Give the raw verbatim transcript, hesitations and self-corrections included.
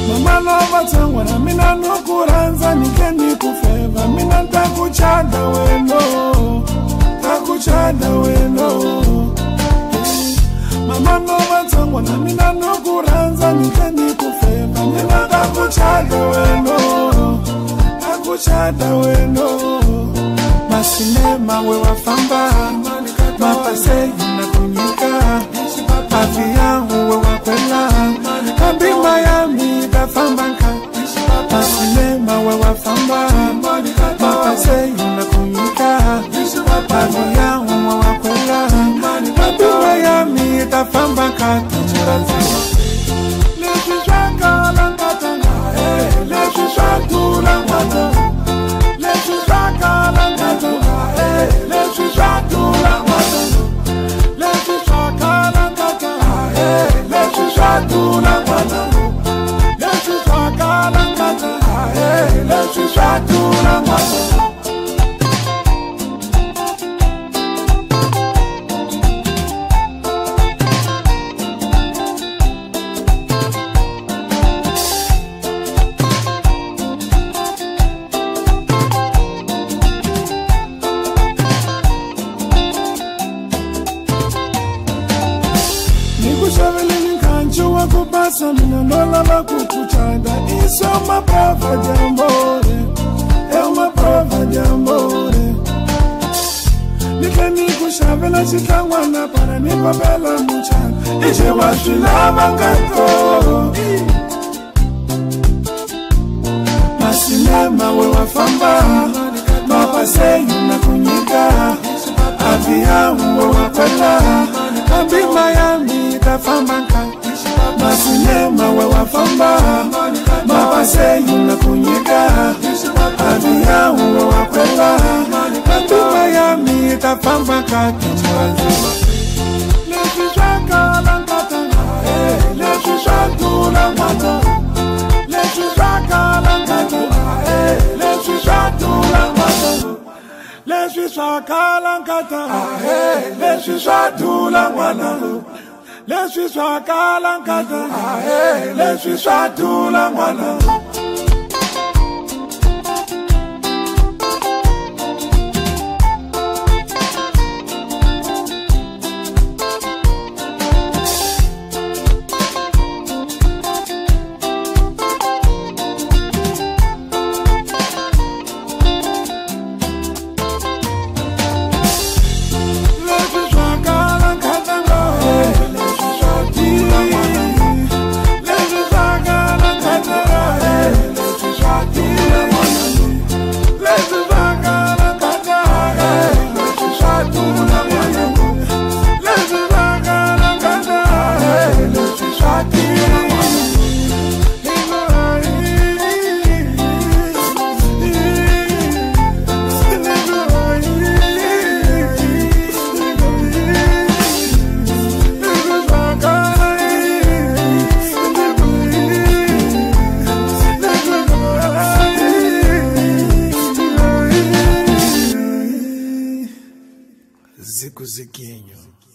Mama lova tsangwa na mina no kuranza nikeni kufeva mina takuchada weno takuchada weno Mama lova tsangwa na mina no kuranza nikeni kufeva mina takuchada weno takuchada weno Masinema we wafamba mapase na kunyika Afia uwe wakwela Kambi Miami da fambanka Masinema we wafamba mapase na kunyika Afia uwe wakwela Kambi Miami da fambanka Leshi shaka lankatanga Leshi shakula wata Leshi shaka lankatanga Leshi shakula wata Leshi shaka lankatanga Leshi shakula wata Leshi shaka lankatanga Leshi shakula wata Kupasa mina nola la kukuchanda Isso é uma prova de amor É uma prova de amor Nikeni kushavela chitangwana Para nikopela mchana Iche washilava kanto Masinema we wafamba Mapaseyu na kunyika Avia uwe wakwela Kambi Miami tafambanka Masinema we wafamba Mapaseyu na kunyika Avia uwe wakwela Kambi Miami tafambanka Leshi shaka lankatanga Leshi shakula wata Leshi shaka lankatanga Leshi shakula wata Leshi shaka lankatanga Leshi shakula wata Leshi shaka lankatanga Leshi shakula wata Zico Ziquinho.